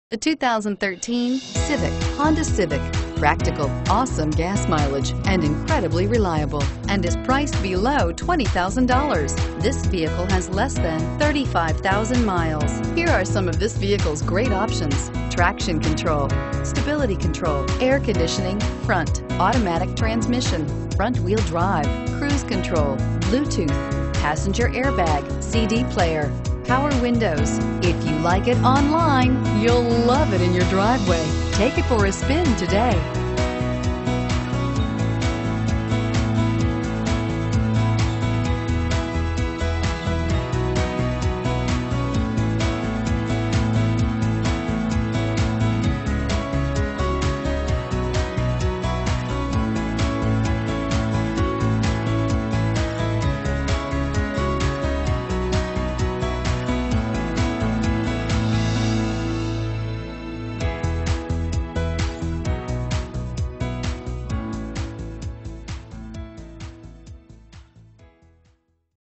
The 2013 Civic, Honda Civic. Practical, awesome gas mileage, and incredibly reliable, and is priced below $20,000. This vehicle has less than 35,000 miles. Here are some of this vehicle's great options: traction control, stability control, air conditioning, front, automatic transmission, front wheel drive, cruise control, Bluetooth, passenger airbag, CD player, power windows. If you like it online, you'll love it in your driveway. Take it for a spin today.